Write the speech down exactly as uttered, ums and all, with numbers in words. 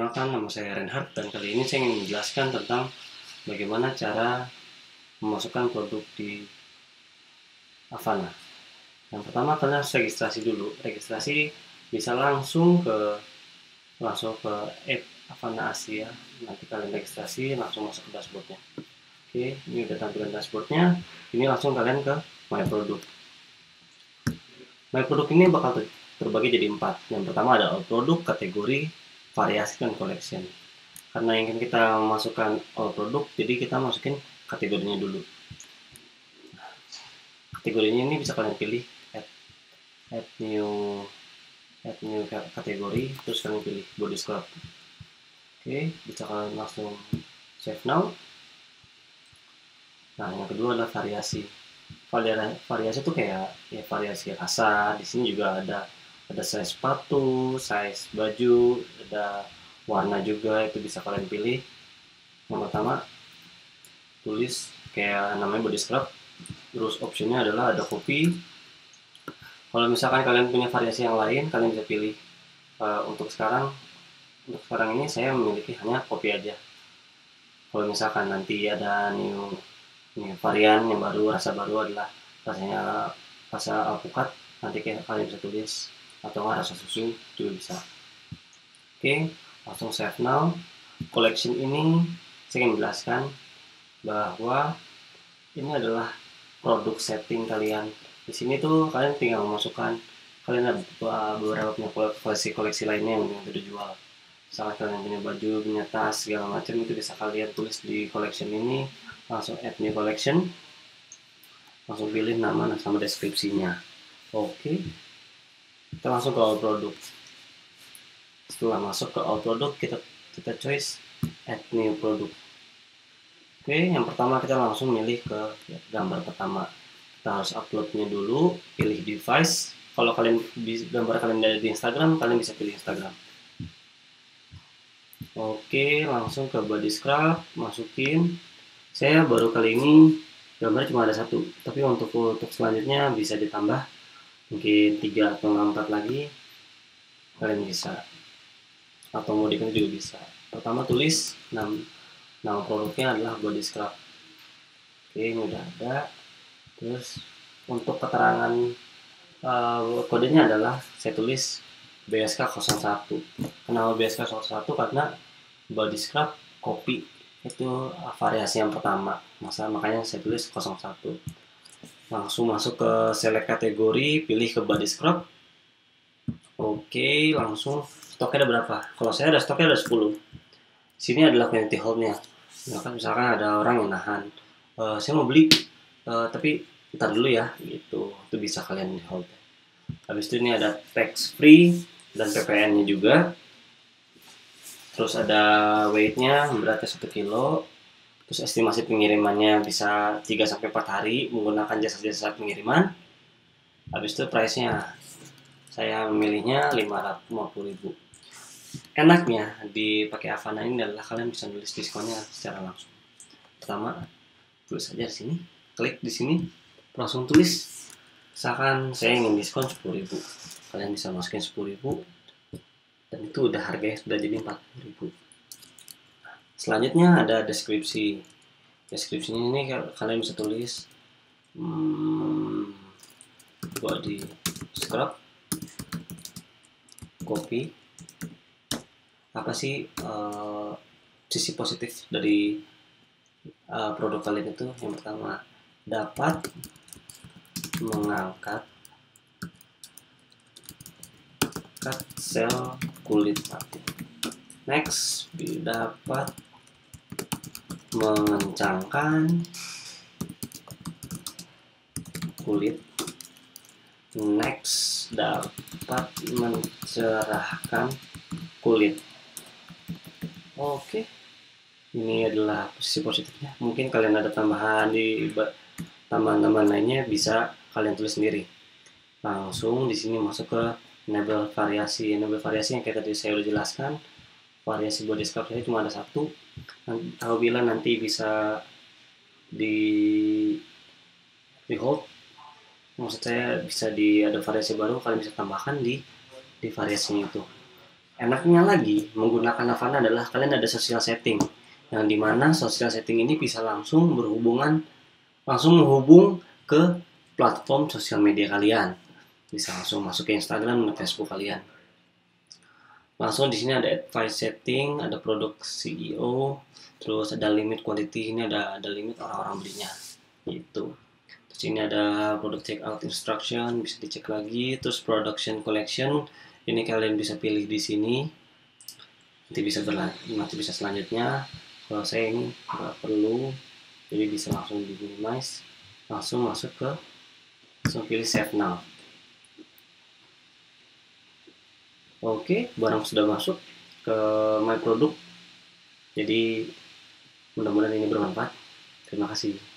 Perkenalkan, nama saya Reinhard dan kali ini saya ingin menjelaskan tentang bagaimana cara memasukkan produk di Avana. Yang pertama kalian harus registrasi dulu. Registrasi bisa langsung ke langsung ke app Avana Asia. Nanti kalian registrasi langsung masuk ke dashboardnya. Oke, ini udah tampilan dashboardnya. Ini langsung kalian ke My Product. My Product ini bakal terbagi jadi empat. Yang pertama ada all product, kategori, variasi, dan collection. Karena ingin kita masukkan all product, jadi kita masukin kategorinya dulu. Kategorinya ini bisa kalian pilih add, add new add new kategori, terus kalian pilih body scrub. Oke, bisa kalian langsung save now. Nah, yang kedua adalah variasi. Variasi itu kayak ya variasi rasa. Di sini juga ada ada size sepatu, size baju, ada warna juga, itu bisa kalian pilih. Yang pertama tulis kayak namanya body scrub, terus optionnya adalah ada kopi. Kalau misalkan kalian punya variasi yang lain, kalian bisa pilih. Uh, untuk sekarang untuk sekarang ini saya memiliki hanya kopi aja. Kalau misalkan nanti ada new, new varian yang baru, rasa baru adalah rasanya rasa alpukat, nanti kalian bisa tulis, atau rasa susu juga bisa. Oke, langsung save now. Collection ini saya ingin menjelaskan bahwa ini adalah produk setting kalian. Di sini tuh kalian tinggal memasukkan, kalian ada beberapa punya koleksi-koleksi lainnya yang sudah dijual. Misalnya kalian punya baju, punya tas, segala macam, itu bisa kalian tulis di collection ini. Langsung add new collection, langsung pilih nama sama deskripsinya. Oke, kita langsung ke all product. Setelah masuk ke all product, kita kita choice add new product. Oke, yang pertama kita langsung milih ke gambar pertama. Kita harus uploadnya dulu, pilih device. Kalau kalian gambar kalian ada di Instagram, kalian bisa pilih Instagram. Oke, langsung ke body scrub, masukin. Saya baru kali ini gambar cuma ada satu, tapi untuk untuk selanjutnya bisa ditambah mungkin tiga atau empat lagi, kalian bisa, atau modifikasi juga bisa. Pertama tulis nama, nama produknya adalah body scrub. Oke, ini udah ada. Terus untuk keterangan uh, kodenya adalah saya tulis B S K nol satu. Kenapa B S K nol satu? Karena body scrub kopi itu variasi yang pertama, masa makanya saya tulis nol satu. Langsung masuk ke select kategori, pilih ke body scrub. Oke, langsung stoknya ada berapa? Kalau saya ada stoknya ada sepuluh. Sini adalah quantity hold-nya. Misalkan, misalkan ada orang yang nahan, uh, saya mau beli, uh, tapi ntar dulu ya, gitu. Itu bisa kalian hold. Habis itu ini ada tax free dan P P N-nya juga. Terus ada weight-nya, beratnya satu kilo. Terus estimasi pengirimannya bisa tiga sampai empat hari menggunakan jasa-jasa pengiriman. Habis itu price-nya, saya memilihnya lima ratus lima puluh ribu. Enaknya dipakai Avana ini adalah kalian bisa nulis diskonnya secara langsung. Pertama, tulis aja di sini, klik di sini, langsung tulis. Misalkan saya ingin diskon sepuluh ribu, kalian bisa masukin sepuluh ribu, dan itu udah harganya sudah jadi empat puluh ribu. Selanjutnya ada deskripsi. Deskripsinya ini kalian bisa tulis hmm, body scrub kopi. Apa sih uh, sisi positif dari uh, produk kalian itu? Yang pertama, dapat mengangkat cut sel kulit mati. Next, dapat mengencangkan kulit. Next, dapat mencerahkan kulit. Oke, ini adalah posisi positifnya. Mungkin kalian ada tambahan di tambahan-tambahan lainnya, bisa kalian tulis sendiri. Langsung di sini masuk ke enable variasi. Enable variasi yang kayak tadi saya udah jelaskan. Variasi body scrub saya cuma ada satu. Apabila nanti bisa di di hold, maksud saya bisa di ada variasi baru, kalian bisa tambahkan di di variasinya itu. Enaknya lagi menggunakan Avana adalah kalian ada social setting, yang dimana social setting ini bisa langsung berhubungan, langsung menghubung ke platform sosial media kalian. Bisa langsung masuk ke Instagram dan Facebook kalian. Langsung di sini ada advice setting, ada produk C E O, terus ada limit quality, ini ada ada limit orang-orang belinya. Gitu. Terus ini ada product checkout instruction, bisa dicek lagi. Terus production collection, ini kalian bisa pilih di sini. Nanti bisa berlanjut, nanti bisa selanjutnya. Kalau saya ini nggak perlu, jadi bisa langsung di minimize, langsung masuk ke, langsung pilih save now. Oke, barang sudah masuk ke my product. Jadi mudah-mudahan ini bermanfaat. Terima kasih.